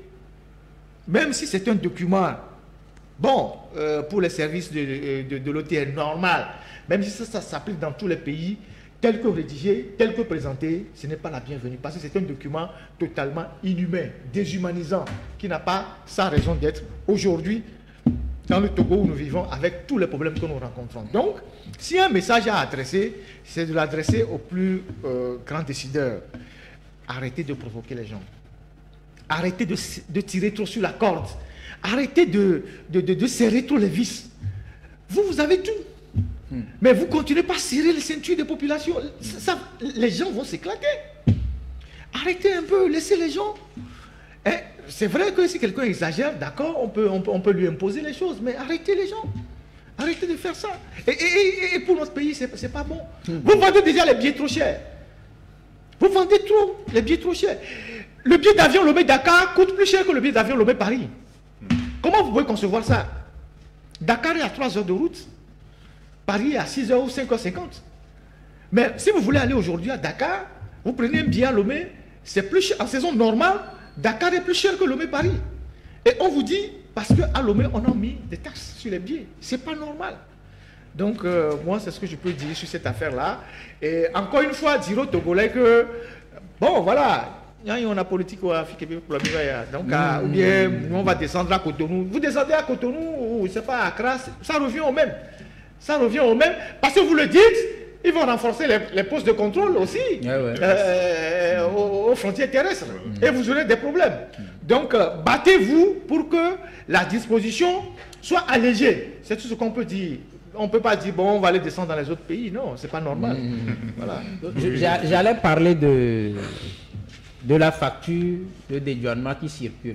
même si c'est un document, bon, euh, pour les services de, de, de l'O T N normal, même si ça, ça s'applique dans tous les pays, tel que rédigé, tel que présenté, ce n'est pas la bienvenue. Parce que c'est un document totalement inhumain, déshumanisant, qui n'a pas sa raison d'être aujourd'hui dans le Togo où nous vivons, avec tous les problèmes que nous rencontrons. Donc, si un message à adresser, c'est de l'adresser aux plus euh, grands décideurs. Arrêtez de provoquer les gens. Arrêtez de, de tirer trop sur la corde. Arrêtez de, de, de, de serrer tous les vis. Vous, vous avez tout. Hmm. Mais vous continuez pas à serrer les ceintures des populations. Ça, ça, les gens vont s'éclater. Arrêtez. arrêtez un peu, laissez les gens. C'est vrai que si quelqu'un exagère, d'accord, on peut, on, peut, on peut lui imposer les choses, mais arrêtez les gens. Arrêtez de faire ça. Et, et, et pour notre pays, c'est pas bon. Vous vendez déjà les billets trop chers. Vous vendez trop, les billets trop chers. Le billet d'avion Lomé-Dakar coûte plus cher que le billet d'avion Lomé-Paris. Comment vous pouvez concevoir ça? Dakar est à trois heures de route. Paris est à six heures ou cinq heures cinquante. Mais si vous voulez aller aujourd'hui à Dakar, vous prenez un billet à Lomé, c'est plus cher. En saison normale, Dakar est plus cher que Lomé-Paris. Et on vous dit, parce qu'à Lomé, on a mis des taxes sur les billets. C'est pas normal. Donc, euh, moi, c'est ce que je peux dire sur cette affaire-là. Et encore une fois, dire aux Togolais que, bon, voilà, on a politique au Afrique pour la donc, mmh. ou bien on va descendre à Cotonou. Vous descendez à Cotonou, ou c'est pas à Accra, ça revient au même. Ça revient au même, parce que vous le dites, ils vont renforcer les, les postes de contrôle aussi ouais, ouais. Euh, aux, aux frontières terrestres. Mmh. Et vous aurez des problèmes. Mmh. Donc, euh, battez-vous pour que la disposition soit allégée. C'est tout ce qu'on peut dire. On ne peut pas dire, bon, on va aller descendre dans les autres pays. Non, c'est pas normal. Mmh. Voilà. J'allais parler de, de la facture de dédouanement qui circule.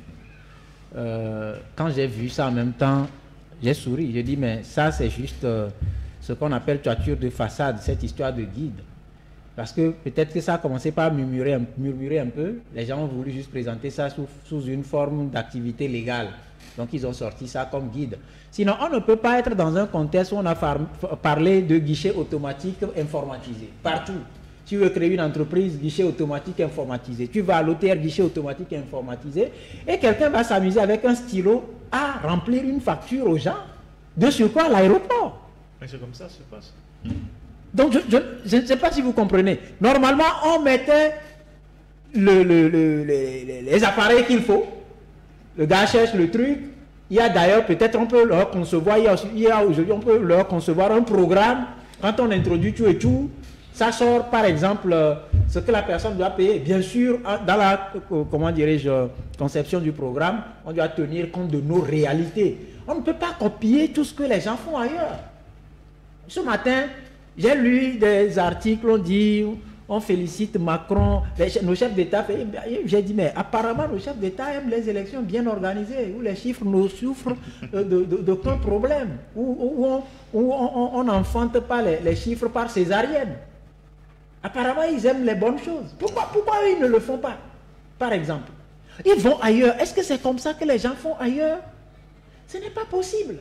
Euh, quand j'ai vu ça en même temps, j'ai souri. J'ai dit, mais ça, c'est juste... Euh, ce qu'on appelle toiture de façade, cette histoire de guide. Parce que peut-être que ça a commencé par murmurer, murmurer un peu. Les gens ont voulu juste présenter ça sous, sous une forme d'activité légale. Donc ils ont sorti ça comme guide. Sinon, on ne peut pas être dans un contexte où on a parlé de guichet automatique informatisé. Partout. Tu veux créer une entreprise, guichet automatique informatisé. Tu vas à l'O T R, guichet automatique informatisé. Et quelqu'un va s'amuser avec un stylo à remplir une facture aux gens. De sur quoi l'aéroport. Mais c'est comme ça que ça se passe. Donc, je, je, je ne sais pas si vous comprenez. Normalement, on mettait le, le, le, les, les appareils qu'il faut. Le gars cherche le truc. Il y a d'ailleurs, peut-être on peut leur concevoir, il y a, a aujourd'hui, on peut leur concevoir un programme. Quand on introduit tout et tout, ça sort par exemple ce que la personne doit payer. Bien sûr, dans la, comment dirais-je, conception du programme, on doit tenir compte de nos réalités. On ne peut pas copier tout ce que les gens font ailleurs. Ce matin, j'ai lu des articles, on dit, on félicite Macron, les, nos chefs d'État. J'ai dit, mais apparemment, nos chefs d'État aiment les élections bien organisées, où les chiffres ne souffrent d'aucun problème, où, où on n'enfante pas les, les chiffres par césarienne. Apparemment, ils aiment les bonnes choses. Pourquoi, pourquoi ils ne le font pas? Par exemple, ils vont ailleurs. Est-ce que c'est comme ça que les gens font ailleurs? Ce n'est pas possible.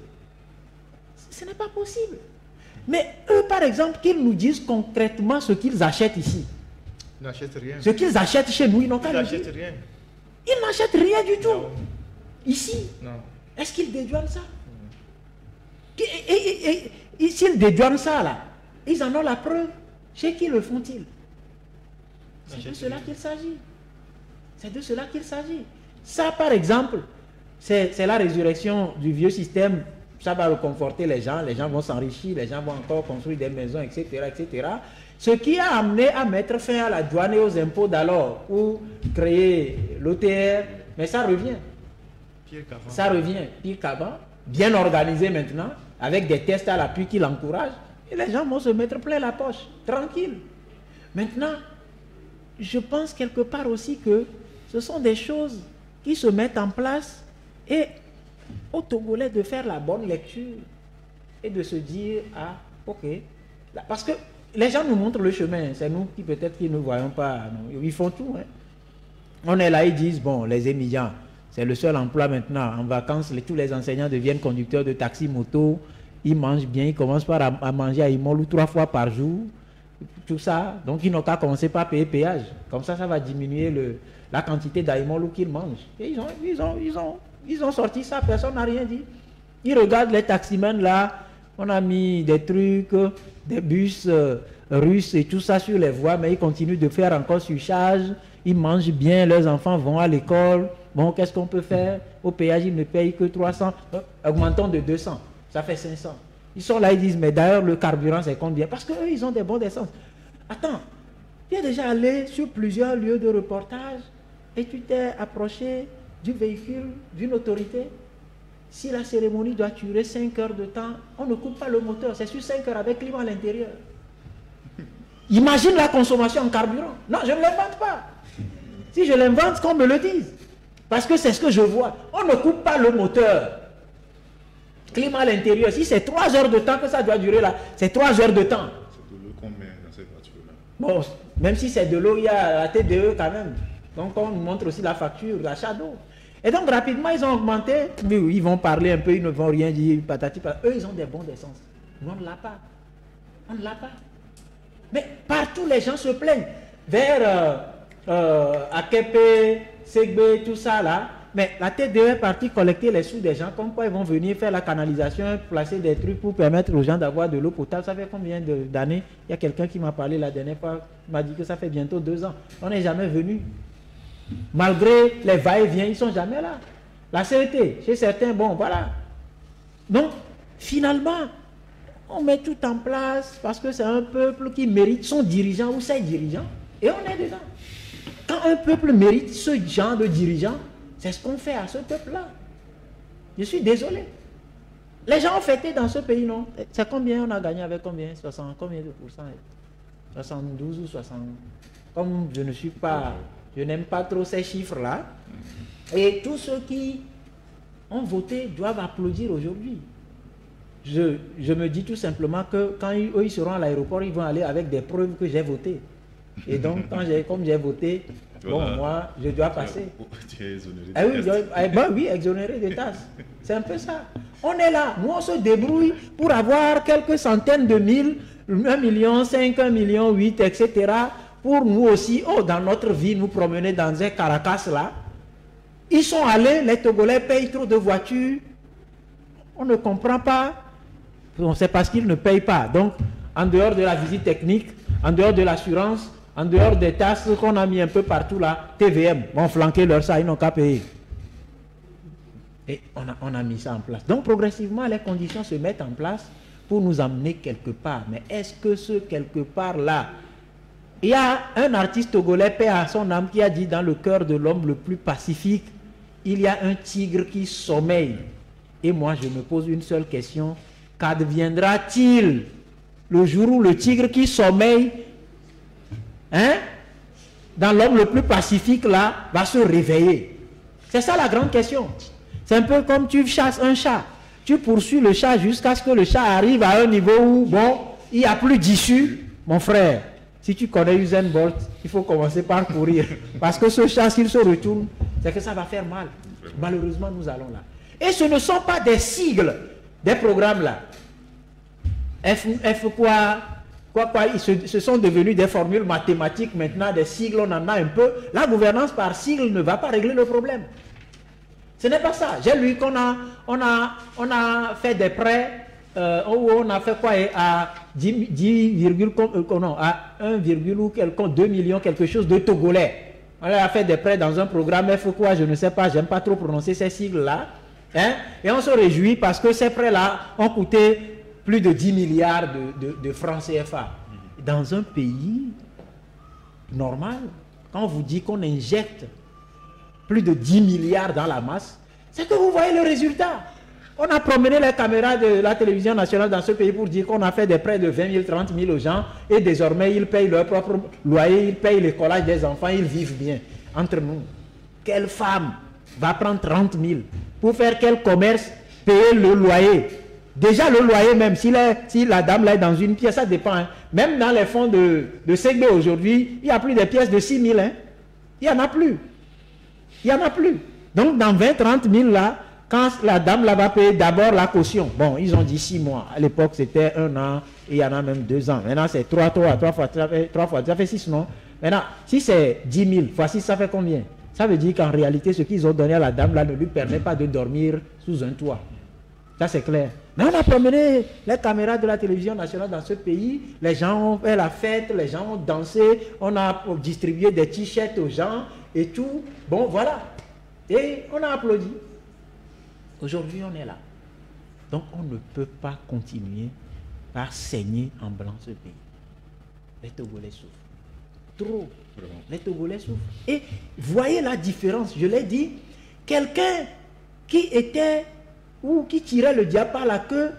Ce n'est pas possible. Mais eux, par exemple, qu'ils nous disent concrètement ce qu'ils achètent ici. Ils n'achètent rien. Ce qu'ils achètent chez nous, ils n'ont pas le dire. Ils n'achètent rien. Ils n'achètent rien du tout. Non. Ici. Non. Est-ce qu'ils dédouanent ça? Et, et, et, et s'ils dédouanent ça, là, ils en ont la preuve. Chez qui le font-ils? C'est de cela qu'il s'agit. C'est de cela qu'il s'agit. Ça, par exemple, c'est la résurrection du vieux système. Ça va reconforter les gens, les gens vont s'enrichir, les gens vont encore construire des maisons, et cetera, et cetera. Ce qui a amené à mettre fin à la douane et aux impôts d'alors, ou créer l'O T R, mais ça revient. Pire qu'avant. Ça revient, pire qu'avant, bien organisé maintenant, avec des tests à l'appui qui l'encouragent, et les gens vont se mettre plein la poche, tranquille. Maintenant, je pense quelque part aussi que ce sont des choses qui se mettent en place et aux Togolais de faire la bonne lecture et de se dire, ah, ok, là, parce que les gens nous montrent le chemin, c'est nous qui peut-être qui ne voyons pas, non, ils font tout. Hein. On est là, ils disent, bon, les émigrants, c'est le seul emploi maintenant, en vacances, les, tous les enseignants deviennent conducteurs de taxi moto, ils mangent bien, ils commencent par à, à manger à Imolou trois fois par jour, tout ça, donc ils n'ont qu'à commencer par payer péage, comme ça, ça va diminuer le, la quantité d'Aimolou qu'ils mangent. Et ils ont, ils ont, ils ont Ils ont sorti ça, personne n'a rien dit. Ils regardent les taximens là, on a mis des trucs, des bus euh, russes et tout ça sur les voies, mais ils continuent de faire encore surcharge, ils mangent bien, leurs enfants vont à l'école. Bon, qu'est-ce qu'on peut faire? Au péage, ils ne payent que trois cents, euh, augmentons de deux cents, ça fait cinq cents. Ils sont là, ils disent, mais d'ailleurs, le carburant, c'est combien? Parce qu'eux, ils ont des bons d'essence. Attends, tu es déjà allé sur plusieurs lieux de reportage et tu t'es approché du véhicule, d'une autorité. Si la cérémonie doit durer cinq heures de temps, on ne coupe pas le moteur, c'est sur cinq heures avec climat à l'intérieur. Imagine la consommation en carburant. Non, je ne l'invente pas. Si je l'invente, qu'on me le dise. Parce que c'est ce que je vois. On ne coupe pas le moteur. Climat à l'intérieur. Si c'est trois heures de temps que ça doit durer là, c'est trois heures de temps. C'est de l'eau qu'on met dans cette voiture-là. Bon, même si c'est de l'eau, il y a la T D E quand même. Donc on nous montre aussi la facture, l'achat d'eau. Et donc rapidement, ils ont augmenté. Ils vont parler un peu, ils ne vont rien dire. Patati, patati. Eux, ils ont des bons d'essence. Nous, on ne l'a pas. On ne l'a pas. Mais partout, les gens se plaignent. Vers euh, euh, Akepe, Segbe, tout ça là. Mais la T D E est partie collecter les sous des gens. Comme quoi ils vont venir faire la canalisation, placer des trucs pour permettre aux gens d'avoir de l'eau potable. Ça fait combien d'années? Il y a quelqu'un qui m'a parlé la dernière fois, m'a dit que ça fait bientôt deux ans. On n'est jamais venu. Malgré les va-et-vient, ils ne sont jamais là. La C E T, chez certains, bon, voilà. Donc, finalement, on met tout en place parce que c'est un peuple qui mérite son dirigeant ou ses dirigeants. Et on est dedans. Quand un peuple mérite ce genre de dirigeant, c'est ce qu'on fait à ce peuple-là. Je suis désolé. Les gens ont fêté dans ce pays, non? C'est combien on a gagné avec combien? soixante, combien de pourcents? soixante-douze ou soixante? Comme je ne suis pas... Je n'aime pas trop ces chiffres-là. Et tous ceux qui ont voté doivent applaudir aujourd'hui. Je, je me dis tout simplement que quand ils, eux, ils seront à l'aéroport, ils vont aller avec des preuves que j'ai voté. Et donc, quand j'ai, comme j'ai voté, bon, voilà. Moi, je dois passer. Tu es exonéré de ah oui, je, ben oui, exonéré de taxes. C'est un peu ça. On est là, nous on se débrouille pour avoir quelques centaines de mille, un million cinq, un million huit, et cetera. Pour nous aussi, oh, dans notre vie, nous promener dans un Caracas là. Ils sont allés, les Togolais payent trop de voitures. On ne comprend pas. C'est parce qu'ils ne payent pas. Donc, en dehors de la visite technique, en dehors de l'assurance, en dehors des taxes qu'on a mis un peu partout là, T V M, vont flanquer leur ça, ils n'ont qu'à payer. Et on a, on a mis ça en place. Donc, progressivement, les conditions se mettent en place pour nous amener quelque part. Mais est-ce que ce quelque part là, il y a un artiste togolais, paix à son âme, qui a dit dans le cœur de l'homme le plus pacifique, il y a un tigre qui sommeille. Et moi, je me pose une seule question. Qu'adviendra-t-il le jour où le tigre qui sommeille, hein, dans l'homme le plus pacifique là, va se réveiller? C'est ça la grande question. C'est un peu comme tu chasses un chat. Tu poursuis le chat jusqu'à ce que le chat arrive à un niveau où, bon, il n'y a plus d'issue. Mon frère, si tu connais Usain Bolt, il faut commencer par courir. Parce que ce chat, s'il se retourne, c'est que ça va faire mal. Malheureusement, nous allons là. Et ce ne sont pas des sigles des programmes là. F, F quoi, quoi, quoi, ils se, ce sont devenus des formules mathématiques maintenant, des sigles, on en a un peu. La gouvernance par sigle ne va pas régler le problème. Ce n'est pas ça. J'ai lu qu'on a, on a, on a fait des prêts, euh, où on a fait quoi, à dix, dix, euh, non, à un, ou quelque, deux millions, quelque chose de Togolais. On a fait des prêts dans un programme F quoi, je ne sais pas, j'aime pas trop prononcer ces sigles-là. Hein? Et on se réjouit parce que ces prêts-là ont coûté plus de dix milliards de, de, de francs C F A. Dans un pays normal, quand on vous dit qu'on injecte plus de dix milliards dans la masse, c'est que vous voyez le résultat. On a promené les caméras de la télévision nationale dans ce pays pour dire qu'on a fait des prêts de vingt mille, trente mille aux gens et désormais ils payent leur propre loyer, ils payent le collage des enfants, ils vivent bien. Entre nous, quelle femme va prendre trente mille pour faire quel commerce, payer le loyer? Déjà le loyer même, si la, si la dame là est dans une pièce, ça dépend. Hein. Même dans les fonds de, de Segbe aujourd'hui, il n'y a plus des pièces de six mille. Hein. Il n'y en a plus. Il n'y en a plus. Donc dans vingt, trente mille là, quand la dame là va payer d'abord la caution, bon, ils ont dit six mois. À l'époque, c'était un an et il y en a même deux ans. Maintenant, c'est trois, trois, trois fois, ça fait, trois fois, ça fait six, non? Maintenant, si c'est dix mille fois six, ça fait combien? Ça veut dire qu'en réalité, ce qu'ils ont donné à la dame là ne lui permet pas de dormir sous un toit. Ça, c'est clair. Mais on a promené les caméras de la télévision nationale dans ce pays. Les gens ont fait la fête, les gens ont dansé, on a distribué des t-shirts aux gens et tout. Bon, voilà. Et on a applaudi. Aujourd'hui, on est là. Donc, on ne peut pas continuer par saigner en blanc ce pays. Les Togolais souffrent. Trop. Vraiment. Les Togolais souffrent. Et voyez la différence. Je l'ai dit, quelqu'un qui était ou qui tirait le diable par la queue,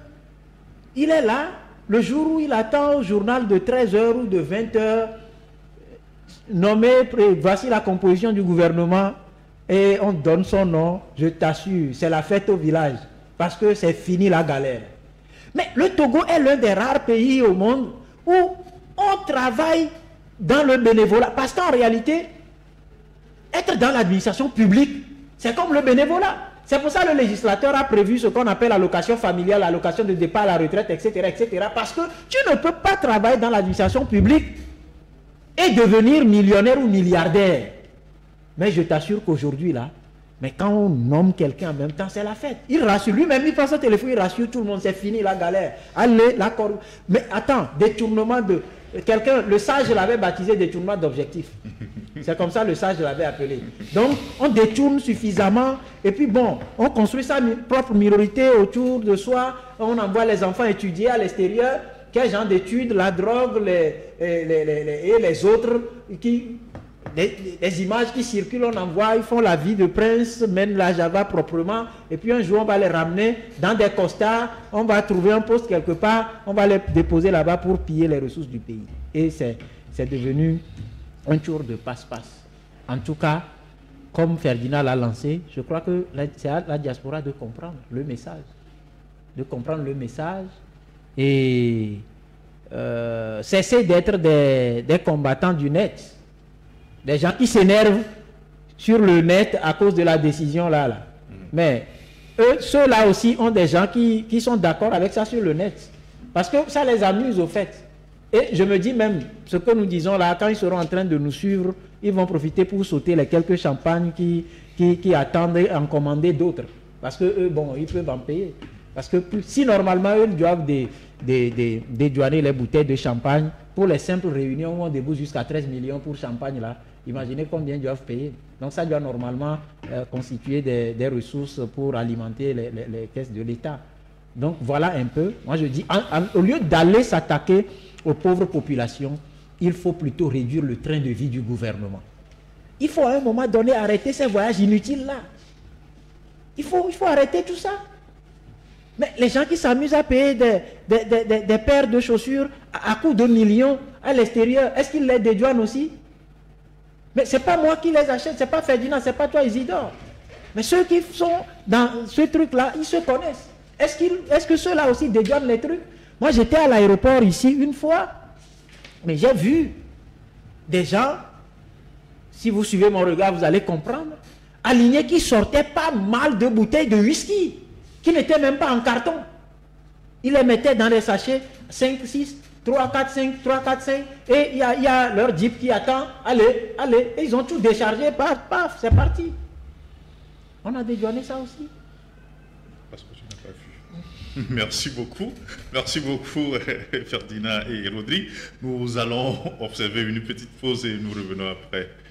il est là, le jour où il attend au journal de treize heures ou de vingt heures, nommé, voici la composition du gouvernement, et on donne son nom, je t'assure, c'est la fête au village, parce que c'est fini la galère. Mais le Togo est l'un des rares pays au monde où on travaille dans le bénévolat, parce qu'en réalité, être dans l'administration publique, c'est comme le bénévolat. C'est pour ça que le législateur a prévu ce qu'on appelle l'allocation familiale, l'allocation de départ à la retraite, et cetera, et cetera. Parce que tu ne peux pas travailler dans l'administration publique et devenir millionnaire ou milliardaire. Mais je t'assure qu'aujourd'hui, là, mais quand on nomme quelqu'un en même temps, c'est la fête. Il rassure lui-même, il prend son téléphone, il rassure tout le monde, c'est fini la galère. Allez, la cor... Mais attends, détournement de... Quelqu'un, le sage l'avait baptisé détournement d'objectifs. C'est comme ça le sage l'avait appelé. Donc, on détourne suffisamment, et puis bon, on construit sa propre minorité autour de soi, on envoie les enfants étudier à l'extérieur, quel genre d'études, la drogue, les, les, les, les, et les autres, qui, les, les images qui circulent, on envoie, ils font la vie de prince, mènent la Java proprement, et puis un jour on va les ramener dans des costards, on va trouver un poste quelque part, on va les déposer là-bas pour piller les ressources du pays. Et c'est devenu un tour de passe-passe. En tout cas, comme Ferdinand l'a lancé, je crois que c'est à la diaspora de comprendre le message. De comprendre le message et euh, cesser d'être des, des combattants du net. Des gens qui s'énervent sur le net à cause de la décision là. là. Mmh. Mais eux, ceux-là aussi ont des gens qui, qui sont d'accord avec ça sur le net. Parce que ça les amuse au fait. Et je me dis même, ce que nous disons là, quand ils seront en train de nous suivre, ils vont profiter pour sauter les quelques champagnes qui, qui, qui attendent et en commander d'autres. Parce que eux, bon, ils peuvent en payer. Parce que si normalement, eux doivent des, des, des, dédouaner les bouteilles de champagne, pour les simples réunions où on débourse jusqu'à treize millions pour champagne là, imaginez combien ils doivent payer. Donc ça doit normalement euh, constituer des, des ressources pour alimenter les, les, les caisses de l'État. Donc voilà un peu, moi je dis, en, en, au lieu d'aller s'attaquer aux pauvres populations, il faut plutôt réduire le train de vie du gouvernement. Il faut à un moment donné arrêter ces voyages inutiles-là. Il faut, il faut arrêter tout ça. Mais les gens qui s'amusent à payer des, des, des, des, des paires de chaussures à, à coût de millions à l'extérieur, est-ce qu'ils les dédouanent aussi? Mais ce n'est pas moi qui les achète, ce n'est pas Ferdinand, ce n'est pas toi Isidore. Mais ceux qui sont dans ce truc-là, ils se connaissent. Est-ce qu'ils, est-ce que ceux-là aussi dédouanent les trucs? Moi, j'étais à l'aéroport ici une fois, mais j'ai vu des gens, si vous suivez mon regard, vous allez comprendre, alignés qui sortaient pas mal de bouteilles de whisky, qui n'étaient même pas en carton. Ils les mettaient dans des sachets, cinq, six, trois, quatre, cinq, trois, quatre, cinq, et il y a, il y a leur jeep qui attend, allez, allez, et ils ont tout déchargé, paf, paf, c'est parti. On a dédouané ça aussi. Parce que tu n'as pas vu. Merci beaucoup. Merci beaucoup, Ferdinand et Rodrigue. Nous allons observer une petite pause et nous revenons après.